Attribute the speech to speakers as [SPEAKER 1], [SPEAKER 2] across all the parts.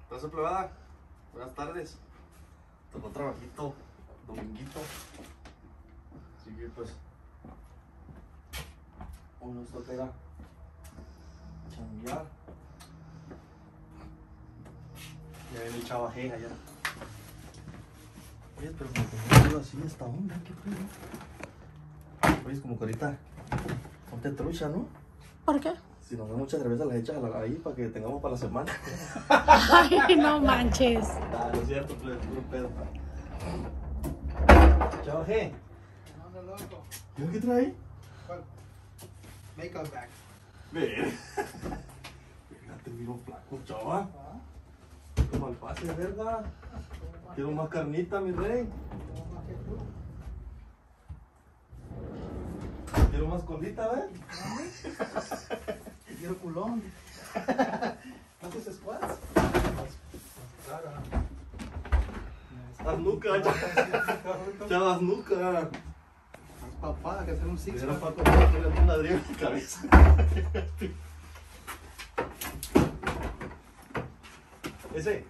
[SPEAKER 1] Gracias, plebada. Buenas tardes. Tocó trabajito, dominguito. Así que pues hoy nos toca ir a chambear. Ya viene el chavaje allá. Oye, pero me tengo así esta onda, qué pedo. Oye, es como que ahorita ponte trucha, ¿no?
[SPEAKER 2] ¿Por qué?
[SPEAKER 1] Si nos da muchas cervezas las echas ahí para que tengamos para la semana.
[SPEAKER 2] Ay, no manches.
[SPEAKER 1] Ah, no es cierto, puro pedo. Chavaje.
[SPEAKER 3] No, loco.
[SPEAKER 1] ¿Qué trae ahí?
[SPEAKER 3] ¿Cuál? Makeup bag.
[SPEAKER 1] Ve. Fíjate, miro flaco, chava. Quiero mal pase, verga. Quiero más carnita, mi rey. Quiero más colita, ¿ves?
[SPEAKER 3] Quiero culón. ¿Haces squats?
[SPEAKER 1] Haz nuca, chava, haz nuca.
[SPEAKER 3] Papá, que hacer un six
[SPEAKER 1] Era
[SPEAKER 3] pack.
[SPEAKER 1] para ponerle un ladrillo en la cabeza. Ese.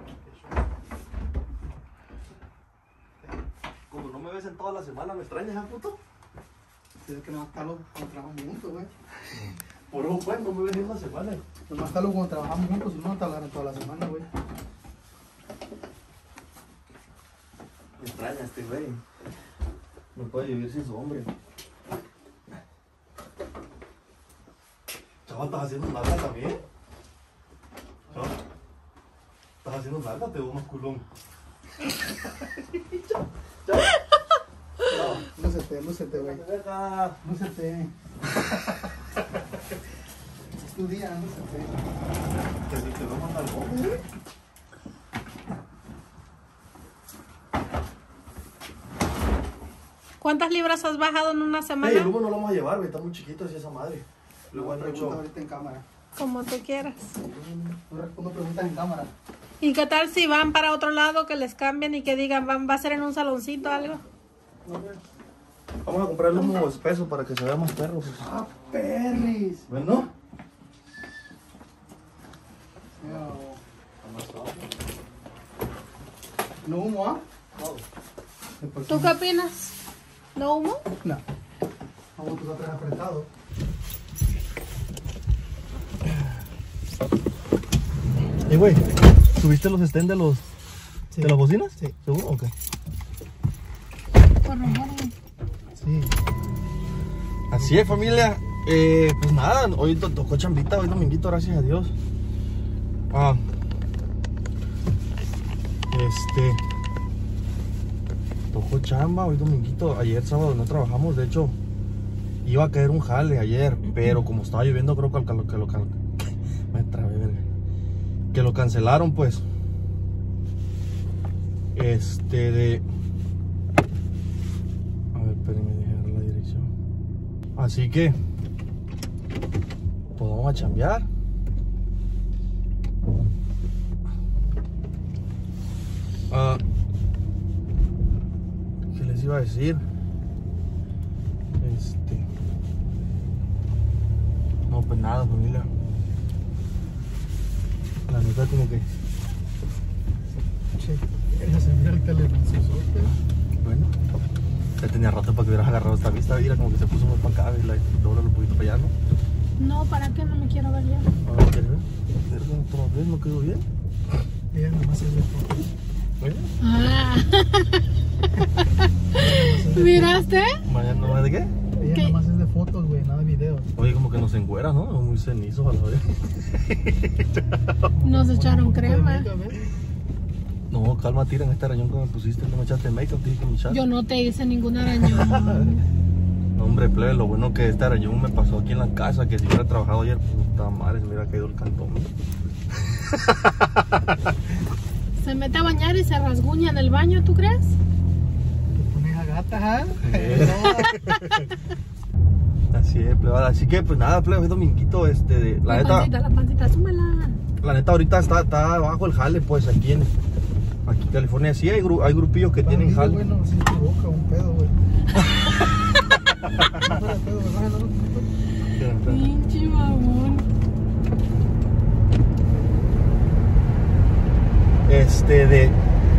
[SPEAKER 1] Como no me ves en toda la semana, ¿me extrañas, puto?
[SPEAKER 3] Tienes que nomás estarlo cuando trabajamos juntos, güey.
[SPEAKER 1] Por un buen, no me ves en una semana.
[SPEAKER 3] Nomás estarlo cuando trabajamos juntos y no te hablar en toda la semana, güey.
[SPEAKER 1] Me extraña este güey. No puede vivir sin su hombre. Chaval, ¿estás haciendo nalga también? Chaval, ¿estás haciendo nalga? Te veo más culón.
[SPEAKER 3] Lúcete, güey. Lúcete. Es tu día, lúcete.
[SPEAKER 1] Te veo más nalgón, ¿eh?
[SPEAKER 2] ¿Cuántas libras has bajado en una semana?
[SPEAKER 1] Ey, el Hugo no lo vamos a llevar, güey. Está muy chiquito así esa madre. Luego hay
[SPEAKER 3] Pregunta
[SPEAKER 1] mucho.
[SPEAKER 3] ahorita en cámara.
[SPEAKER 2] Como tú quieras.
[SPEAKER 3] No respondo preguntas en cámara.
[SPEAKER 2] ¿Y qué tal si van para otro lado, que les cambien y que digan, va a ser en un saloncito o algo?
[SPEAKER 1] Vamos a comprarle unos espesos para que se vea más perro. Pues.
[SPEAKER 3] ¡Ah, perris!
[SPEAKER 1] Bueno.
[SPEAKER 3] ¿No humo, ah?
[SPEAKER 2] ¿Tú qué opinas? ¿No humo?
[SPEAKER 3] No. Vamos, tú estás apretado.
[SPEAKER 1] Güey, ¿subiste los stands de los
[SPEAKER 3] Sí.
[SPEAKER 1] de las bocinas?
[SPEAKER 3] Sí.
[SPEAKER 1] ¿Seguro? Ok.
[SPEAKER 3] Sí.
[SPEAKER 1] Así es, familia. Pues nada, hoy tocó chambita, hoy dominguito, gracias a Dios. Tocó chamba, hoy dominguito. Ayer sábado no trabajamos, de hecho iba a caer un jale ayer, pero como estaba lloviendo creo me trabé, verga. Que lo cancelaron, pues. A ver, espérenme, dejar la dirección. Así que pues vamos a chambear. ¿Qué les iba a decir? No, pues nada, familia. La neta como que
[SPEAKER 3] Esa señorita le lanzó suerte.
[SPEAKER 1] bueno, ya tenía rato para que hubieras agarrado esta vista. Mira, como que se puso muy para acá y la dobla un poquito para allá, ¿no?
[SPEAKER 2] No, ¿para qué? No me quiero ver ya.
[SPEAKER 1] ¿Quieres ver? ¿Otra vez? ¿No quedó bien?
[SPEAKER 3] Ella nomás es de fotos.
[SPEAKER 1] ¿Oye?
[SPEAKER 2] Ah. ¿Miraste?
[SPEAKER 1] ¿Mañana nomás de qué?
[SPEAKER 3] Ella
[SPEAKER 2] ¿Qué?
[SPEAKER 3] nomás es de fotos, güey, nada de videos.
[SPEAKER 1] Oye, como que nos engüera, ¿no? Muy cenizos a la vez.
[SPEAKER 2] Nos echaron crema.
[SPEAKER 1] No, calma, tira en este arañón que me pusiste. No me echaste make-up, te dije que me echaste.
[SPEAKER 2] Yo no te hice ningún arañón.
[SPEAKER 1] No, hombre, plebe, lo bueno que este arañón me pasó aquí en la casa, que si hubiera trabajado ayer, puta madre, se me hubiera caído el cantón.
[SPEAKER 2] Se mete a bañar y se rasguña en el baño, ¿tú crees?
[SPEAKER 3] Te pones a gata, ¿ah?
[SPEAKER 1] Así es, plebada. Así que, pues nada, plebe, es dominguito, la neta,
[SPEAKER 2] La pancita, súmala.
[SPEAKER 1] la neta ahorita está abajo el jale, pues, aquí en California. Sí hay grupillos que tienen jale.
[SPEAKER 3] Bueno, si te boca un pedo, güey. No,
[SPEAKER 2] Pinche mamón.
[SPEAKER 1] de...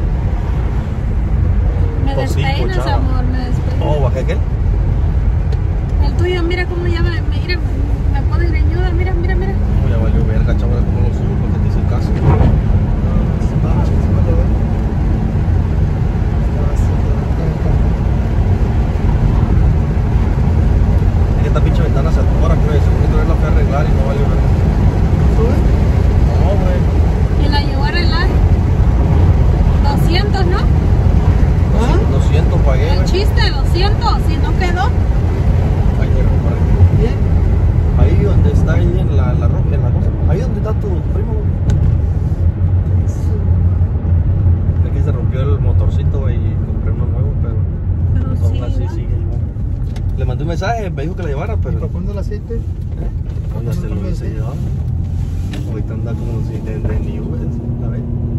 [SPEAKER 2] Me
[SPEAKER 1] Pues sí,
[SPEAKER 2] despeinas,
[SPEAKER 1] chava.
[SPEAKER 2] amor, me despeinas.
[SPEAKER 1] Oh, ¿bajé aquel?
[SPEAKER 2] El tuyo, mira cómo ya mira, me pone greñuda, mira.
[SPEAKER 1] Oh, ya valió verga, chaval, como lo subo porque te hice caso. Es que esta pinche ventana se atora, pues. Según otra vez la fui a arreglar y no valió verga. No, güey.
[SPEAKER 2] Y la llevó a arreglar. 200, ¿no?
[SPEAKER 1] 200 pagué,
[SPEAKER 2] El
[SPEAKER 1] güey.
[SPEAKER 2] chiste, 200, si no quedó.
[SPEAKER 1] Ahí te recuperé. Ahí donde está, ahí en la ropa, en la cosa. Ahí donde está tu primo, güey. Es que se rompió el motorcito, güey, y compré uno nuevo, pero
[SPEAKER 2] Pero sí,
[SPEAKER 1] aún así
[SPEAKER 2] ¿no?
[SPEAKER 1] sigue igual. Le mandé un mensaje, me dijo que la llevara,
[SPEAKER 3] ¿Y
[SPEAKER 1] pero
[SPEAKER 3] para cuándo el aceite?
[SPEAKER 1] pues ya se lo hubiese llevado. Ahorita anda como si de Newell's, la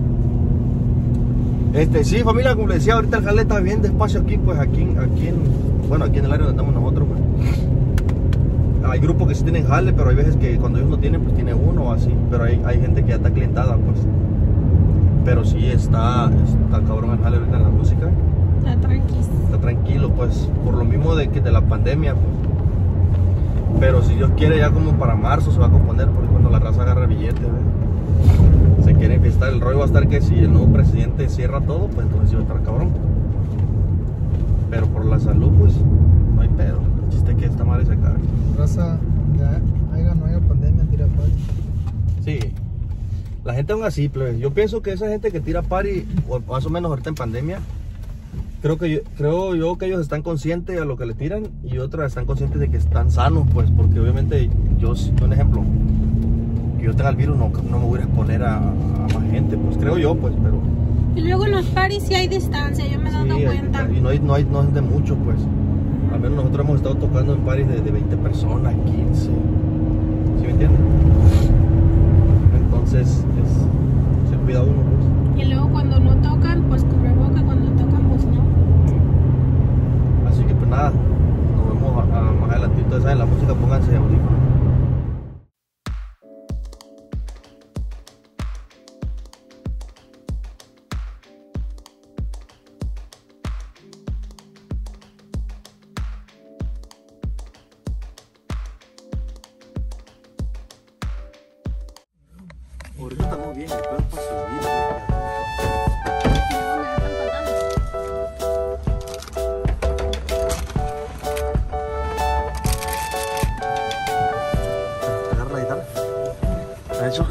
[SPEAKER 1] ves. Sí, familia, como les decía, ahorita el jale está bien despacio aquí, pues aquí en el área donde estamos nosotros, pues. Hay grupos que sí tienen jale, pero hay veces que cuando ellos no tienen, pues tiene uno o así. Pero hay gente que ya está clientada, pues. Pero sí está cabrón el jale ahorita en la música. Está tranquilo, pues, por lo mismo de la pandemia, pues. Pero si Dios quiere, ya como para marzo se va a componer, porque cuando la raza agarra billetes, ¿ves? Se quiere fiestar. El rollo va a estar que si el nuevo presidente cierra todo, pues entonces sí va a estar cabrón. Pero por la salud, pues, no hay pedo. El chiste es que esta madre se acabe.
[SPEAKER 3] Raza, ya no haya pandemia, tira party.
[SPEAKER 1] Sí. La gente aún así, plebes. Yo pienso que esa gente que tira party, o más o menos ahorita en pandemia, creo yo que ellos están conscientes de lo que le tiran y otros están conscientes de que están sanos, pues, porque obviamente yo, un ejemplo, que yo tenga el virus no me voy a exponer a más gente, pues creo yo, pues, pero...
[SPEAKER 2] Y luego en los paris sí hay distancia, yo me he dado
[SPEAKER 1] Sí,
[SPEAKER 2] cuenta.
[SPEAKER 1] y no es de mucho, pues. Al menos nosotros hemos estado tocando en paris de 20 personas, 15. ¿Sí me entiendes? Entonces, se cuida uno, pues.
[SPEAKER 2] Y luego cuando no tocan, pues cubreboca, cuando tocan, pues no.
[SPEAKER 1] Así que, pues nada, nos vemos más adelantito. Esa de la música, pónganse audífonos. Ahorita estamos bien, después para subir. Agarra la guitarra. ¿Ha hecho?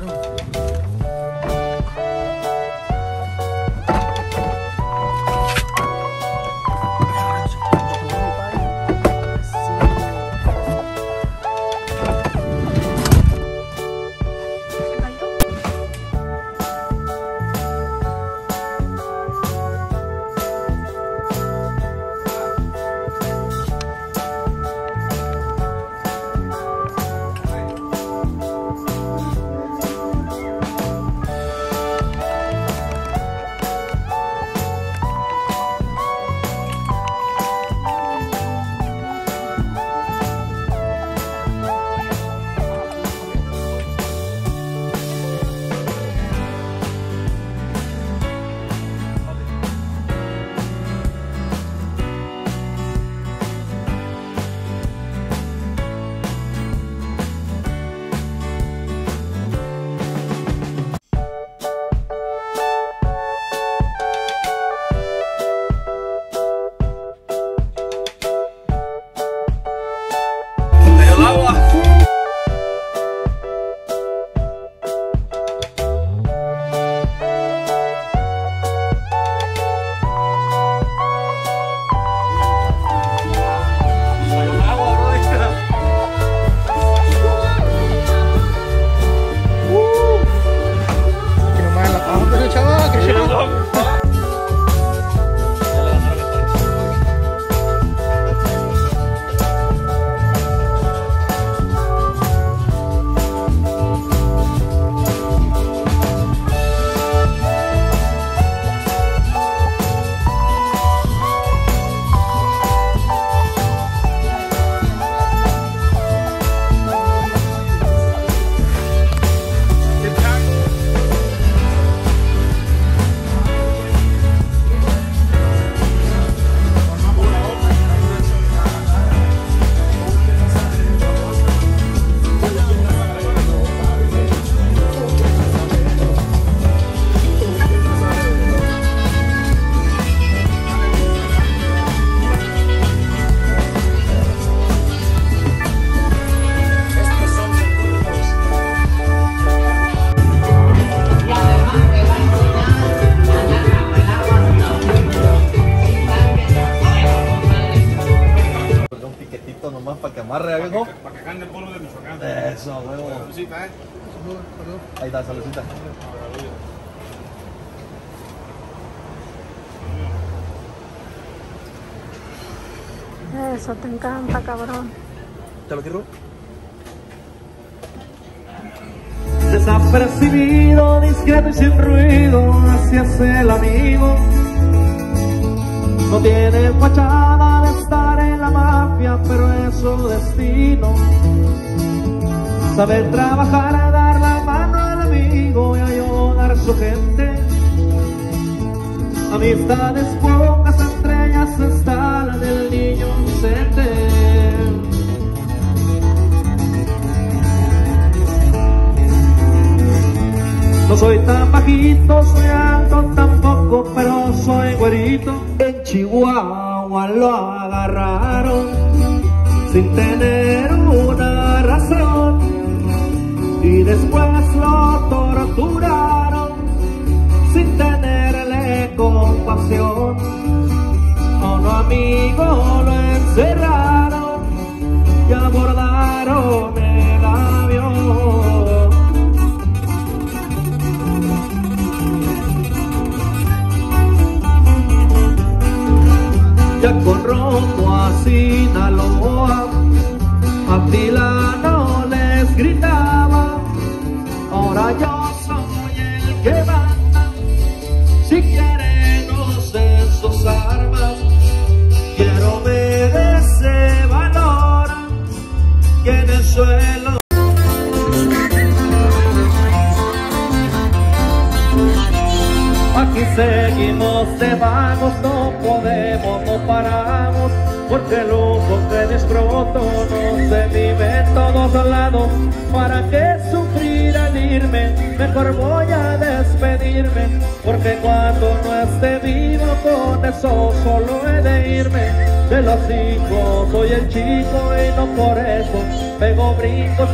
[SPEAKER 1] hijo?
[SPEAKER 4] Para que cante el polvo de Michoacán.
[SPEAKER 1] Eso, huevo.
[SPEAKER 4] Saludcita,
[SPEAKER 1] Ahí está, saludcita.
[SPEAKER 2] Eso te encanta, cabrón.
[SPEAKER 1] ¿Te lo quiero?
[SPEAKER 5] Desapercibido, discreto y sin ruido, así es el amigo. No tiene fachada de estar en la mafia, pero es su destino. Saber trabajar, dar la mano al amigo y ayudar a su gente. Amistades pocas, entre ellas está la del niño inocente. No soy tan bajito, soy alto tampoco, pero soy güerito. En Chihuahua lo agarraron sin tener una razón y después lo torturaron sin tenerle compasión. A un amigo lo encerraron y abordaron el avión. Ya con rumbo a Sinaloa, Atilano les gritaba: ahora yo soy el que manda, si quieren usen sus armas. Quiero ver ese valor que en el suelo. Aquí seguimos de vagos, no podemos, no paramos, porque el lujo que disfruto no se vive en todos lados. ¿Para qué sufrir al irme? Mejor voy a despedirme, porque cuando no esté vivo con eso solo he de irme. De los hijos soy el chico y no por eso pego brincos.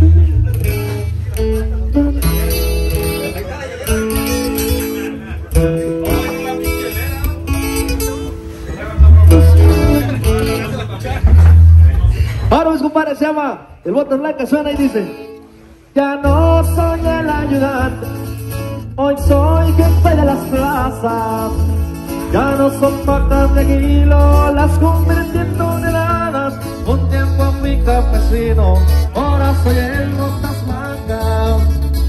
[SPEAKER 5] Ahora mis compadres, se llama El Botas Blancas, suena y dice: ya no soy el ayudante, hoy soy jefe de las plazas. Ya no son vacas de kilo, las convertí en toneladas. Un tiempo fui campesino, ahora soy el Botas Blancas.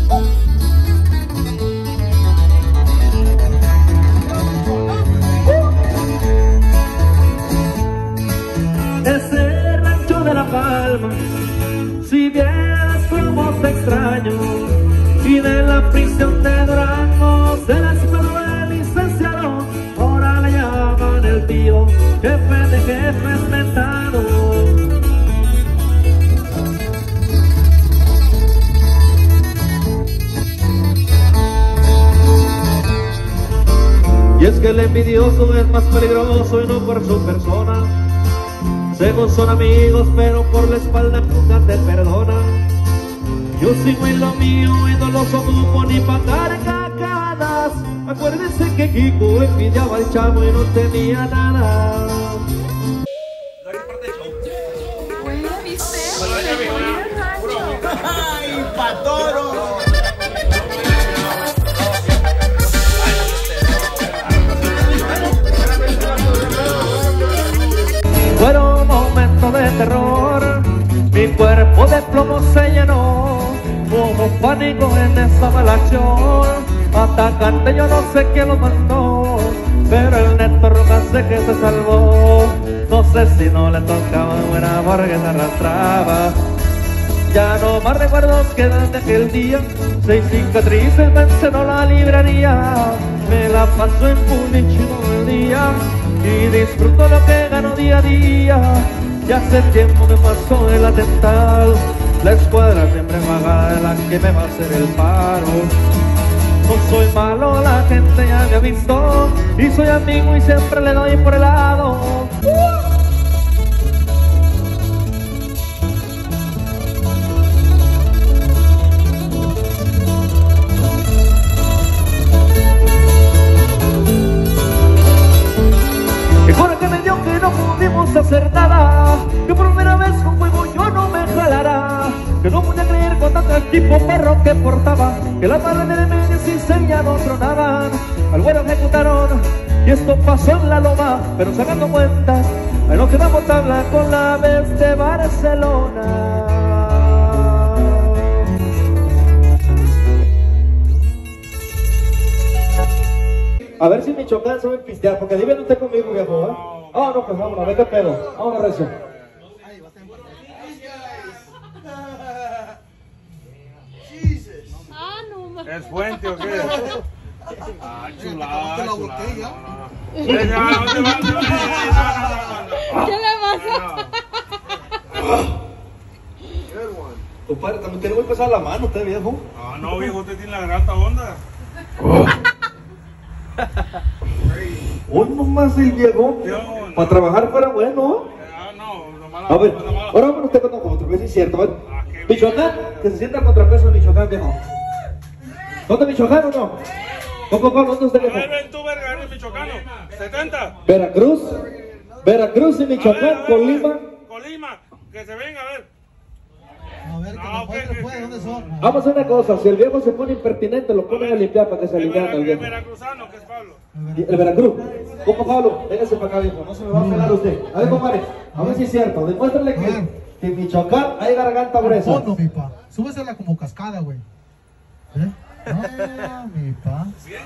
[SPEAKER 5] Ese rancho de La Palma, si vieras cómo te extraño, y de la prisión de Durango se la esperó el licenciado. Ahora le llaman el tío, jefe de jefes mentado. Y es que el envidioso es más peligroso y no por su persona. Según son amigos, pero por la espalda nunca te perdonan. Yo sigo en lo mío y no los ocupo ni pa' carcajadas. Acuérdense que Kiko envidiaba al chavo y no tenía nada.
[SPEAKER 6] ¡Ay, patoro!
[SPEAKER 5] Fueron momentos de terror, mi cuerpo de plomo se llenó. Hubo pánico en esa mala acción, atacante yo no sé quién lo mandó, pero el Néstor Rojas sé que se salvó. No sé si no le tocaba buena porque se arrastraba. Ya no más recuerdos quedan de aquel día, 6 cicatrices me encenó la librería. Me la paso en Pulichi todo el día y disfruto lo que gano día a día. Ya hace tiempo me pasó el atentado, la escuadra siempre pagada de la que me va a hacer el paro. No soy malo, la gente ya me ha visto y soy amigo y siempre le doy por el lado. Y por que me dio que no pudimos hacer nada, que por primera vez con fuego yo no que portaba, que las malas de medio sin sellado tronaban. Al güero ejecutaron y esto pasó en la loma, pero sacando cuentas, ahí nos quedamos tabla con la vez de Barcelona. A ver si Michoacán sabe pistear, porque dime usted conmigo, viejo, ¿eh? Ah, no, pues vámonos, vete pedo, vámonos recio.
[SPEAKER 4] ¿Es fuente o qué? Ah, chulada,
[SPEAKER 3] la botella.
[SPEAKER 2] ¿Qué le pasa?
[SPEAKER 1] Compadre, también tiene muy pesada la mano usted, viejo.
[SPEAKER 4] Ah, no, viejo, usted tiene la gran onda.
[SPEAKER 1] Hoy nomás el viejo. Para trabajar fuera bueno.
[SPEAKER 4] Ah, no, nomás.
[SPEAKER 1] A ver, ahora vámonos usted con nosotros, que sí es cierto. A ver, Michoacán, que se sienta el contrapeso de Michoacán, viejo. ¿Dónde Michoacán o no? ¿Dónde usted, viejo?
[SPEAKER 4] A ver, ven tú, verga, eres michoacano. 70.
[SPEAKER 5] Veracruz y Michoacán, Colima.
[SPEAKER 4] Colima, que se venga, a ver.
[SPEAKER 3] A ver, que me puede, ¿dónde son?
[SPEAKER 5] Vamos a hacer una cosa, si el viejo se pone impertinente, lo ponen a limpiar para que se aliviane el
[SPEAKER 4] El
[SPEAKER 5] viejo.
[SPEAKER 4] veracruzano, que es Pablo.
[SPEAKER 5] El Veracruz. ¿Cómo, Pablo? Véngase para acá, viejo, no se me va a pegar usted. A ver, compadre, a ver si es cierto. Demuéstrale que en Michoacán hay garganta gruesa.
[SPEAKER 3] No, mi pa. Súbesela como cascada, güey. ¿Eh? Ah, mi pa.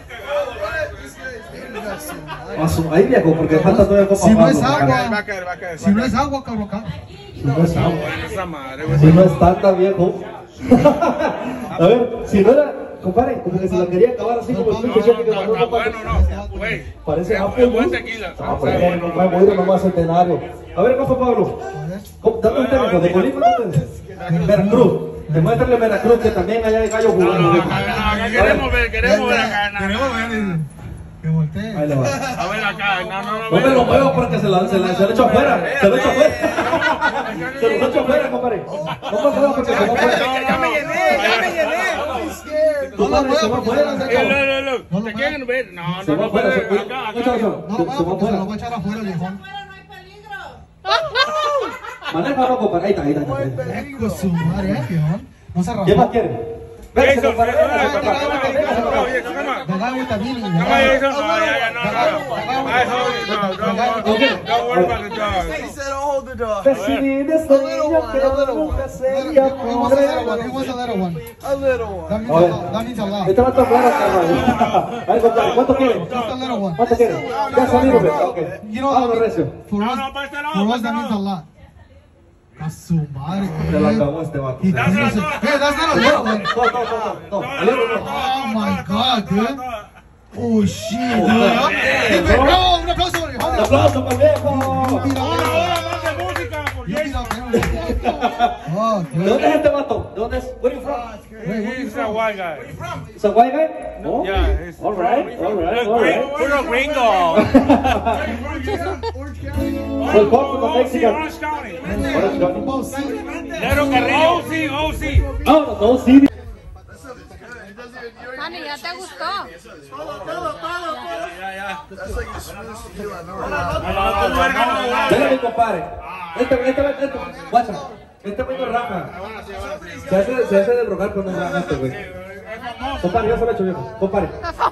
[SPEAKER 5] Ahí, viejo, porque falta todavía copa.
[SPEAKER 3] Si no es
[SPEAKER 5] Pablo,
[SPEAKER 3] agua.
[SPEAKER 4] Va a caer.
[SPEAKER 3] Si no es agua, cabrón.
[SPEAKER 5] Si no es agua.
[SPEAKER 4] Esa madre, güey.
[SPEAKER 5] Si no es tanta, viejo. A ver, si no era, compadre, como que se la quería acabar así como el pinche cheque que mandó,
[SPEAKER 4] Está
[SPEAKER 5] compadre.
[SPEAKER 4] bueno, no, güey.
[SPEAKER 5] Parece
[SPEAKER 4] Es
[SPEAKER 5] Apple
[SPEAKER 4] buen
[SPEAKER 5] Juice.
[SPEAKER 4] tequila.
[SPEAKER 5] Ah, pues bueno, compadre, voy a ir nomás centenario. A ver, compa Pablo. ¿Dónde usted, viejo? ¿De Colima? ¿Dónde? Veracruz. Demuéstrale Veracruz que también allá hay gallo jugando. viejo.
[SPEAKER 4] Queremos ver acá.
[SPEAKER 3] Queremos ver que voltee.
[SPEAKER 5] Ahí le va.
[SPEAKER 4] A ver acá,
[SPEAKER 5] No me lo muevo porque se lo echo afuera. Se lo echo afuera. Se lo echo afuera, compadre. No me muevo porque se lo afuera.
[SPEAKER 4] Ya me llené.
[SPEAKER 3] No lo muevas porque se lo
[SPEAKER 4] Look. ¿Te quieren ver? No,
[SPEAKER 5] Se va afuera.
[SPEAKER 4] acá.
[SPEAKER 3] No lo muevas porque se lo voy a echar afuera, viejón.
[SPEAKER 5] Maneja, no, compadre. Ahí está.
[SPEAKER 3] Con su madre, viejón. No se
[SPEAKER 5] ¿Qué más
[SPEAKER 3] arrancó.
[SPEAKER 5] quiere? Véngase, compadre.
[SPEAKER 3] De agua también.
[SPEAKER 6] He said, hold the dog.
[SPEAKER 5] Decidí desde niño que nunca sería
[SPEAKER 3] He wants a little one.
[SPEAKER 5] pobre.
[SPEAKER 3] He wants a little one.
[SPEAKER 6] A little one.
[SPEAKER 3] That means a lot.
[SPEAKER 5] Esto va a tocar, carnal. A ver, compadre, ¿cuánto quiere?
[SPEAKER 3] Just a little one.
[SPEAKER 5] ¿Cuánto quiere? Ya salieron, ok.
[SPEAKER 3] You know,
[SPEAKER 5] Vámonos, recio.
[SPEAKER 3] for us,
[SPEAKER 4] No, para este lado,
[SPEAKER 3] for
[SPEAKER 4] para
[SPEAKER 3] us that
[SPEAKER 4] este
[SPEAKER 3] means a
[SPEAKER 4] lado.
[SPEAKER 3] lot. A su madre.
[SPEAKER 5] Se lo acabó este vato.
[SPEAKER 3] Hey, that's not a little one.
[SPEAKER 5] No.
[SPEAKER 3] Oh my God, dude. Oh shit, dude. No, un aplauso.
[SPEAKER 5] Un aplauso para el viejo.
[SPEAKER 3] Oh,
[SPEAKER 5] ¿De dónde es este vato? ¿De dónde es? Where you from?
[SPEAKER 4] He's a white guy.
[SPEAKER 5] ¿Es a white guy? No.
[SPEAKER 4] Yeah, he's
[SPEAKER 5] All right.
[SPEAKER 4] Puro gringo.
[SPEAKER 5] Soy poco con Mexican.
[SPEAKER 4] Orange County.
[SPEAKER 5] Orange County.
[SPEAKER 4] Nero Carrillo. OC.
[SPEAKER 5] No, sí.
[SPEAKER 2] Manny, ¿ya te gustó?
[SPEAKER 6] That's like the smoothest deal I've ever had.
[SPEAKER 5] Dale, mi compadre. Este, guacha. Este güey no raja. Se hace de rogar con un raja este güey. Compadre, ya se lo he hecho, viejo. Compadre.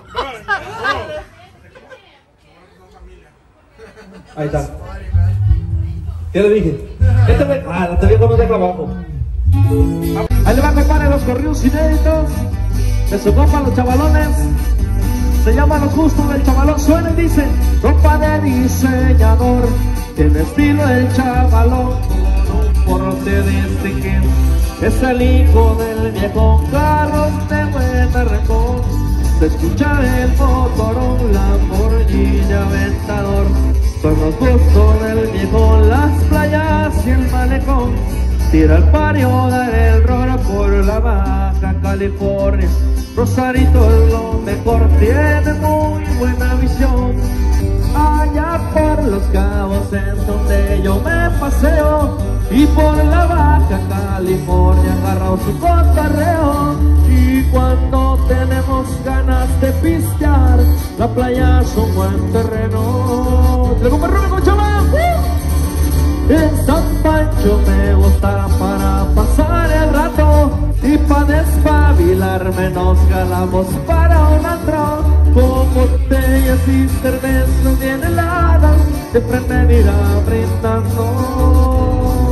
[SPEAKER 5] Ahí está. ¿Qué le dije? Este güey. Este viejo no deja abajo. Ahí le va, compadre, los corridos inéditos de su compa, los chavalones. Se llama Los Gustos del Chavalón. Suena y dice: ropa de diseñador, tiene estilo el chavalón, con un porte de este que es el hijo del viejo. Carros de buena recón, se escucha el motorón, Lamborghini Aventador. Son los gustos del viejo, las playas y el malecón. Tira el pario, dar el rolo por la Baja California. Rosarito es lo mejor, tiene muy buena visión. Allá por Los Cabos es donde yo me paseo, y por la Baja California agarrado su cotarreo. Y cuando tenemos ganas de pistear, la playa es un buen terreno. ¡Le compro con chaval! En San Pancho me gusta para pasar el rato y pa' despabilar. enfilarme nos jalamos para un antro, con botellas y cervezas bien heladas, siempre me mira brindando.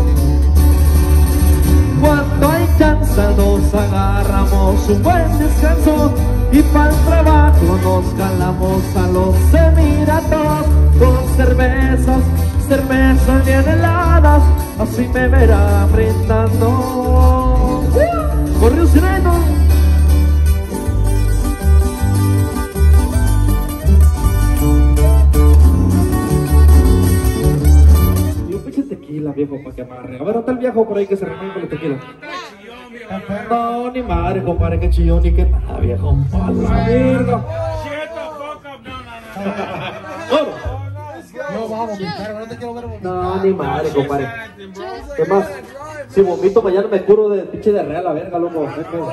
[SPEAKER 5] Cuando hay chance nos agarramos un buen descanso y para el trabajo nos jalamos a los Emiratos con cervezas bien heladas, así me verá brindando. Corrió Sireno. Y un pinche tequila, viejo, para que amarre. A ver, ¿dónde el viejo por ahí que se remueve con el tequila? No, ni madre, compadre, que chillón ni que nada, viejo. ¡A la verga!
[SPEAKER 3] No, vamos a vomitar, no te quiero ver vomitar.
[SPEAKER 5] No, ni madre, compadre. ¿Qué más? Si vomito mañana me curo de pinche de real, la verga, loco.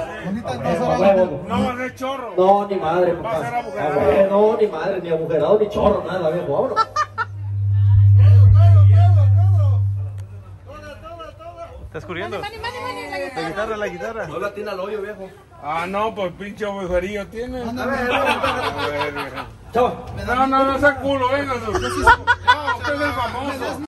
[SPEAKER 4] No, no es chorro.
[SPEAKER 5] No, ni madre, papá. No, ni madre, ni agujerado, ni chorro, nada, viejo. Vámonos.
[SPEAKER 1] ¿Estás escurriendo?
[SPEAKER 2] Mani,
[SPEAKER 1] La guitarra.
[SPEAKER 5] No la tiene al hoyo, viejo.
[SPEAKER 4] Ah, no, pues pinche agujerillo tiene. A ver,
[SPEAKER 5] Chava.
[SPEAKER 4] no sea culo, venga. No, usted es el famoso.